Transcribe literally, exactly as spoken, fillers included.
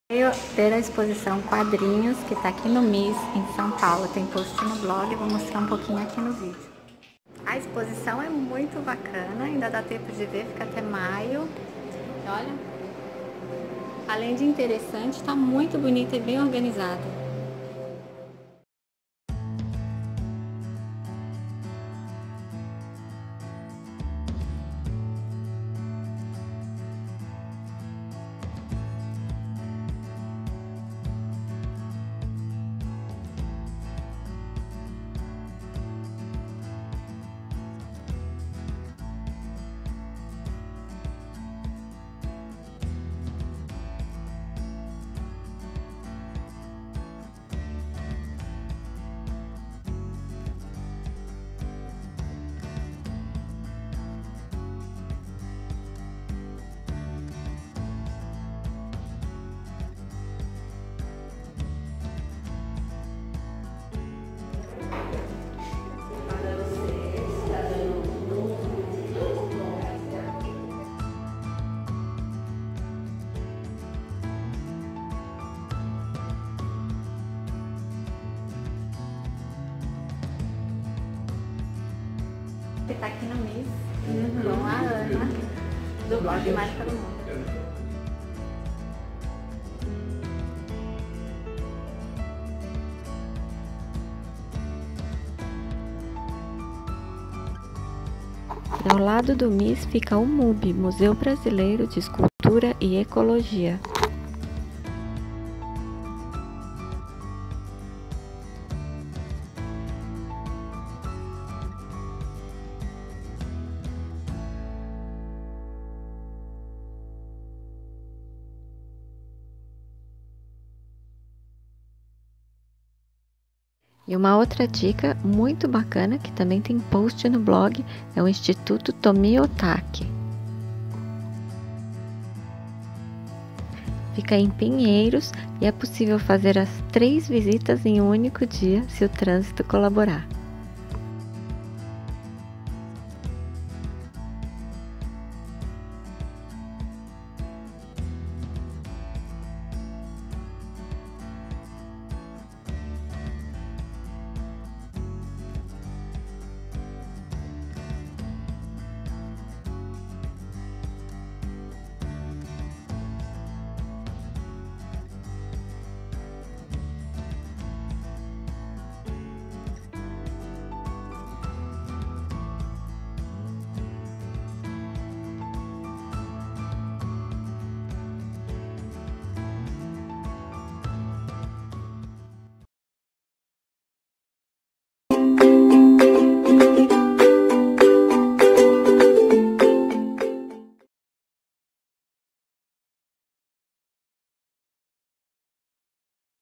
Veio ver a exposição Quadrinhos, que está aqui no M I S, em São Paulo. Tem post no blog, eu vou mostrar um pouquinho aqui no vídeo. A exposição é muito bacana, ainda dá tempo de ver, fica até maio. Olha, além de interessante, está muito bonita e bem organizada. Que tá aqui no M I S, uhum. Com a Ana, do blog Mágica do Mundo. Ao lado do M I S fica o M U B, Museu Brasileiro de Escultura e Ecologia. E uma outra dica muito bacana, que também tem post no blog, é o Instituto Tomi Otaki. Fica em Pinheiros e é possível fazer as três visitas em um único dia, se o trânsito colaborar.